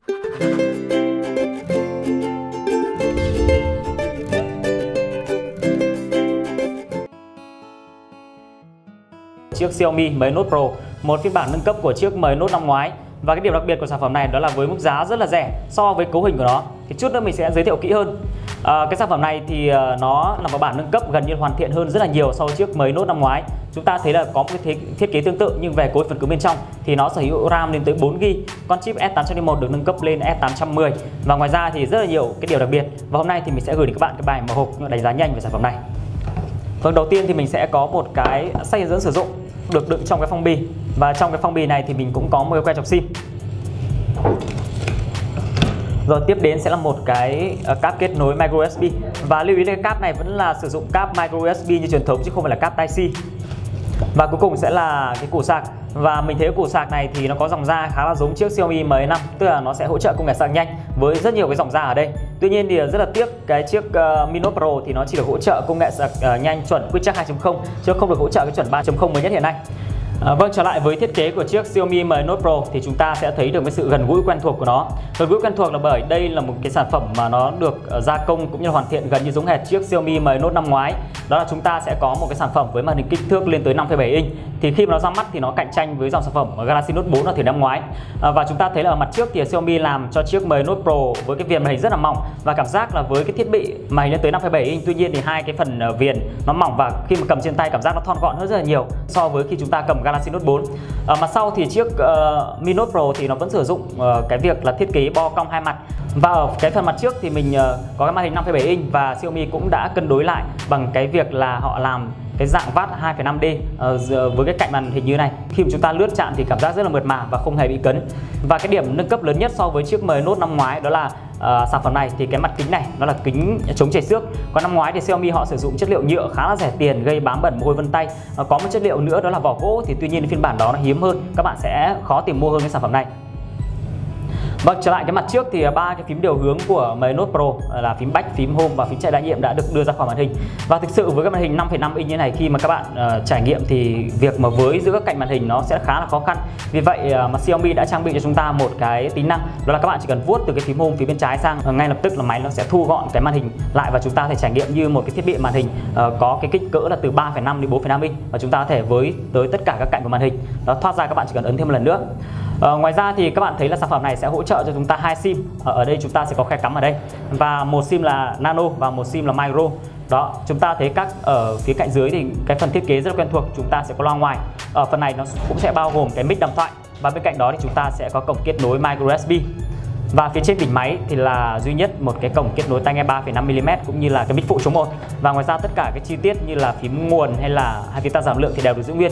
Chiếc Xiaomi 10 Note Pro, một phiên bản nâng cấp của chiếc 10 Note năm ngoái. Và cái điểm đặc biệt của sản phẩm này đó là với mức giá rất là rẻ so với cấu hình của nó. Thì chút nữa mình sẽ giới thiệu kỹ hơn. Cái sản phẩm này thì nó là một bản nâng cấp gần như hoàn thiện hơn rất là nhiều so với chiếc 10 Note năm ngoái. Chúng ta thấy là có một cái thiết kế tương tự, nhưng về khối phần cứng bên trong thì nó sở hữu RAM lên tới 4GB, con chip S801 được nâng cấp lên S810. Và ngoài ra thì rất là nhiều cái điều đặc biệt. Và hôm nay thì mình sẽ gửi đến các bạn cái bài mở hộp đánh giá nhanh về sản phẩm này. Phần đầu tiên thì mình sẽ có một cái sách hướng dẫn sử dụng được đựng trong cái phong bì. Và trong cái phong bì này thì mình cũng có một cái que chọc sim. Rồi tiếp đến sẽ là một cái cáp kết nối micro USB. Và lưu ý là cái cáp này vẫn là sử dụng cáp micro USB như truyền thống chứ không phải là cáp Type-C. Và cuối cùng sẽ là cái củ sạc. Và mình thấy cái củ sạc này thì nó có dòng da khá là giống chiếc Xiaomi 10 tức là nó sẽ hỗ trợ công nghệ sạc nhanh với rất nhiều cái dòng da ở đây. Tuy nhiên thì rất là tiếc cái chiếc Mi Note Pro thì nó chỉ được hỗ trợ công nghệ sạc nhanh chuẩn Quick Charge 2.0 chứ không được hỗ trợ cái chuẩn 3.0 mới nhất hiện nay. Vâng, trở lại với thiết kế của chiếc Xiaomi 10 Note Pro thì chúng ta sẽ thấy được cái sự gần gũi quen thuộc của nó. Gần gũi quen thuộc là bởi đây là một cái sản phẩm mà nó được gia công cũng như là hoàn thiện gần như giống hệt chiếc Xiaomi 10 Note năm ngoái. Đó là chúng ta sẽ có một cái sản phẩm với màn hình kích thước lên tới 5,7 inch. Thì khi mà nó ra mắt thì nó cạnh tranh với dòng sản phẩm Galaxy Note 4 ở thời năm ngoái. Và chúng ta thấy là ở mặt trước thì Xiaomi làm cho chiếc 10 Note Pro với cái viền màn hình rất là mỏng, và cảm giác là với cái thiết bị màn hình lên tới 5,7 inch, tuy nhiên thì hai cái phần viền nó mỏng và khi mà cầm trên tay cảm giác nó thon gọn hơn rất là nhiều so với khi chúng ta cầm Galaxy Note 4. Ở mặt sau thì chiếc Mi Note Pro thì nó vẫn sử dụng cái việc là thiết kế bo cong hai mặt. Và ở cái phần mặt trước thì mình có cái màn hình 5,7 inch và Xiaomi cũng đã cân đối lại bằng cái việc là họ làm cái dạng vát 2,5D với cái cạnh màn hình như này. Khi mà chúng ta lướt chạm thì cảm giác rất là mượt mà và không hề bị cấn. Và cái điểm nâng cấp lớn nhất so với chiếc 10 Note năm ngoái đó là sản phẩm này thì cái mặt kính này nó là kính chống chảy xước. Còn năm ngoái thì Xiaomi họ sử dụng chất liệu nhựa khá là rẻ tiền gây bám bẩn mồ hôi vân tay. Có một chất liệu nữa đó là vỏ gỗ, thì tuy nhiên phiên bản đó nó hiếm hơn, các bạn sẽ khó tìm mua hơn cái sản phẩm này. Vâng, trở lại cái mặt trước thì ba cái phím điều hướng của 10 Note Pro là phím Back, phím Home và phím chạy đa nhiệm đã được đưa ra khỏi màn hình. Và thực sự với cái màn hình 5,5 inch như này, khi mà các bạn trải nghiệm thì việc mà với giữa các cạnh màn hình nó sẽ khá là khó khăn. Vì vậy mà Xiaomi đã trang bị cho chúng ta một cái tính năng, đó là các bạn chỉ cần vuốt từ cái phím Home phía bên trái sang, ngay lập tức là máy nó sẽ thu gọn cái màn hình lại và chúng ta có thể trải nghiệm như một cái thiết bị màn hình có cái kích cỡ là từ 3,5 đến 4,5 inch, và chúng ta có thể với tới tất cả các cạnh của màn hình. Đó, thoát ra các bạn chỉ cần ấn thêm một lần nữa. Ngoài ra thì các bạn thấy là sản phẩm này sẽ hỗ trợ cho chúng ta 2 sim. Ở đây chúng ta sẽ có khe cắm ở đây, và một sim là nano và một sim là micro. Đó, chúng ta thấy các ở phía cạnh dưới thì cái phần thiết kế rất là quen thuộc, chúng ta sẽ có loa ngoài. Ở phần này nó cũng sẽ bao gồm cái mic đàm thoại, và bên cạnh đó thì chúng ta sẽ có cổng kết nối micro USB. Và phía trên đỉnh máy thì là duy nhất một cái cổng kết nối tai nghe 3,5mm cũng như là cái mic phụ số 1. Và ngoài ra tất cả cái chi tiết như là phím nguồn hay là hai phím tăng giảm lượng thì đều được giữ nguyên.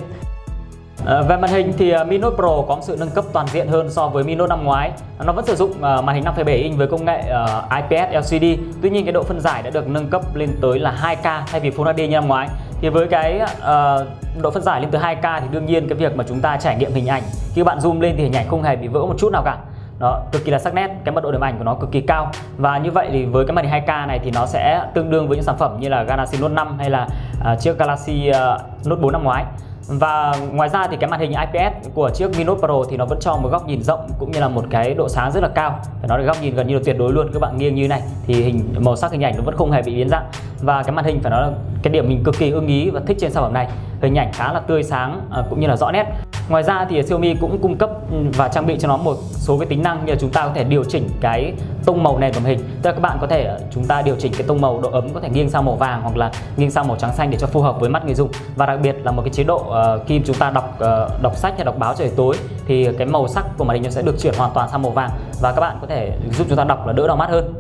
Về màn hình thì Mi Note Pro có sự nâng cấp toàn diện hơn so với Mi Note năm ngoái. Nó vẫn sử dụng màn hình 5,7 inch với công nghệ IPS LCD. Tuy nhiên cái độ phân giải đã được nâng cấp lên tới là 2K thay vì Full HD như năm ngoái. Thì với cái độ phân giải lên tới 2K thì đương nhiên cái việc mà chúng ta trải nghiệm hình ảnh, khi bạn zoom lên thì hình ảnh không hề bị vỡ một chút nào cả. Đó, cực kỳ là sắc nét, cái mật độ điểm ảnh của nó cực kỳ cao. Và như vậy thì với cái màn hình 2K này thì nó sẽ tương đương với những sản phẩm như là Galaxy Note 5 hay là chiếc Galaxy Note 4 năm ngoái. Và ngoài ra thì cái màn hình IPS của chiếc Mi Note Pro thì nó vẫn cho một góc nhìn rộng cũng như là một cái độ sáng rất là cao. Phải nói là góc nhìn gần như là tuyệt đối luôn. Các bạn nghiêng như này thì màu sắc hình ảnh nó vẫn không hề bị biến dạng. Và cái màn hình phải nói là cái điểm mình cực kỳ ưng ý và thích trên sản phẩm này, hình ảnh khá là tươi sáng cũng như là rõ nét. Ngoài ra thì Xiaomi cũng cung cấp và trang bị cho nó một số cái tính năng như là chúng ta có thể điều chỉnh cái tông màu nền của màn hình. Tức là các bạn có thể chúng ta điều chỉnh cái tông màu độ ấm có thể nghiêng sang màu vàng hoặc là nghiêng sang màu trắng xanh để cho phù hợp với mắt người dùng. Và đặc biệt là một cái chế độ khi chúng ta đọc sách hay đọc báo trời tối thì cái màu sắc của màn hình nó sẽ được chuyển hoàn toàn sang màu vàng và các bạn có thể giúp chúng ta đọc là đỡ đau mắt hơn.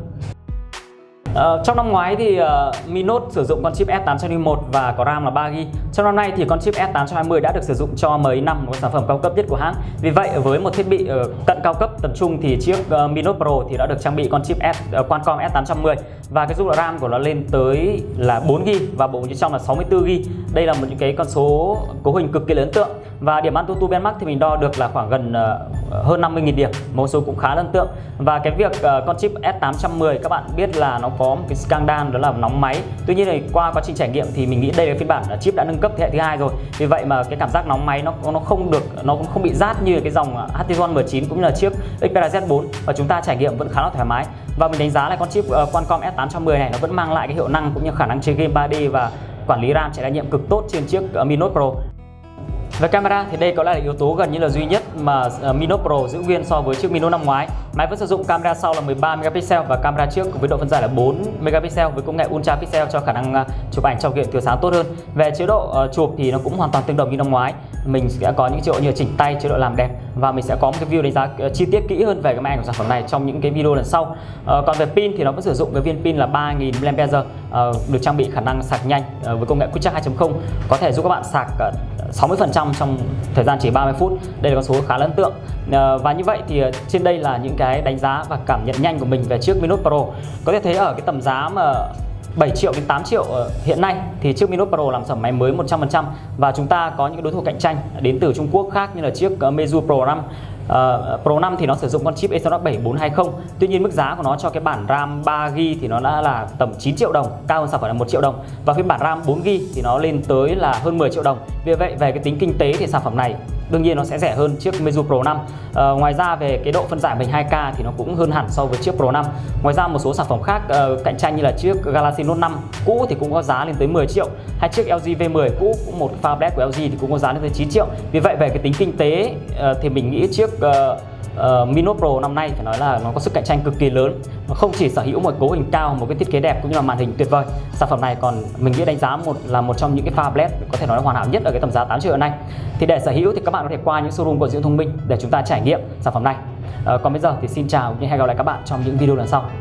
Trong năm ngoái thì Mi Note sử dụng con chip S801 và có RAM là 3GB. Trong năm nay thì con chip S820 đã được sử dụng cho mấy năm, một sản phẩm cao cấp nhất của hãng. Vì vậy với một thiết bị cận cao cấp tầm trung thì chiếc Mi Note Pro thì đã được trang bị con chip Qualcomm S810 và cái dung lượng RAM của nó lên tới là 4GB và bộ nhớ trong là 64GB. Đây là một những cái con số cấu hình cực kỳ ấn tượng. Và điểm AnTuTu Benchmark thì mình đo được là khoảng gần hơn 50.000 điểm, một số cũng khá ấn tượng. Và cái việc con chip S810 các bạn biết là nó có một cái scandal đó là nóng máy. Tuy nhiên thì qua quá trình trải nghiệm thì mình nghĩ đây là phiên bản chip đã nâng cấp thế hệ thứ 2 rồi. Vì vậy mà cái cảm giác nóng máy nó không bị rát như cái dòng HTC One 19 cũng như là chiếc Xperia Z4, và chúng ta trải nghiệm vẫn khá là thoải mái. Và mình đánh giá là con chip Qualcomm S810 này nó vẫn mang lại cái hiệu năng cũng như khả năng chơi game 3D và quản lý RAM chạy trải nghiệm cực tốt trên chiếc Mi Note Pro. Về camera thì đây có lẽ là yếu tố gần như là duy nhất mà Mi Note Pro giữ nguyên so với chiếc Mi Note năm ngoái. Máy vẫn sử dụng camera sau là 13 megapixel và camera trước với độ phân giải là 4 megapixel với công nghệ Ultra Pixel cho khả năng chụp ảnh trong điều kiện thiếu sáng tốt hơn. Về chế độ chụp thì nó cũng hoàn toàn tương đồng như năm ngoái. Mình sẽ có những chế độ như chỉnh tay, chế độ làm đẹp, và mình sẽ có một cái view đánh giá chi tiết kỹ hơn về cái máy ảnh của sản phẩm này trong những cái video lần sau. Còn về pin thì nó vẫn sử dụng cái viên pin là 3000 mAh, được trang bị khả năng sạc nhanh với công nghệ Quick Charge 2.0, có thể giúp các bạn sạc 60% trong thời gian chỉ 30 phút. Đây là con số khá là ấn tượng. Và như vậy thì trên đây là những cái đánh giá và cảm nhận nhanh của mình về chiếc Mi Note Pro. Có thể thấy ở cái tầm giá mà 7 triệu đến 8 triệu hiện nay thì chiếc Mi Note Pro làm sản phẩm máy mới 100%, và chúng ta có những đối thủ cạnh tranh đến từ Trung Quốc khác như là chiếc Meizu Pro 5. Pro 5 thì nó sử dụng con chip Exynos 7420. Tuy nhiên mức giá của nó cho cái bản RAM 3GB thì nó đã là tầm 9 triệu đồng, cao hơn sản phẩm là 1 triệu đồng. Và phiên bản RAM 4GB thì nó lên tới là hơn 10 triệu đồng. Vì vậy về cái tính kinh tế thì sản phẩm này đương nhiên nó sẽ rẻ hơn chiếc Meizu Pro 5. Ngoài ra về cái độ phân giải 12K thì nó cũng hơn hẳn so với chiếc Pro 5. Ngoài ra một số sản phẩm khác cạnh tranh như là chiếc Galaxy Note 5 cũ thì cũng có giá lên tới 10 triệu, hay chiếc LG V10 cũ cũng một phablet của LG thì cũng có giá lên tới 9 triệu. Vì vậy về cái tính kinh tế thì mình nghĩ chiếc Mi Note Pro năm nay phải nói là nó có sức cạnh tranh cực kỳ lớn. Nó không chỉ sở hữu một cấu hình cao, một cái thiết kế đẹp cũng như là màn hình tuyệt vời, sản phẩm này còn mình nghĩ đánh giá là một trong những cái phablet có thể nói là hoàn hảo nhất ở cái tầm giá 8 triệu hiện nay. Thì để sở hữu thì các bạn có thể qua những showroom của Diệu Thông Minh để chúng ta trải nghiệm sản phẩm này. Còn bây giờ thì xin chào và hẹn gặp lại các bạn trong những video lần sau.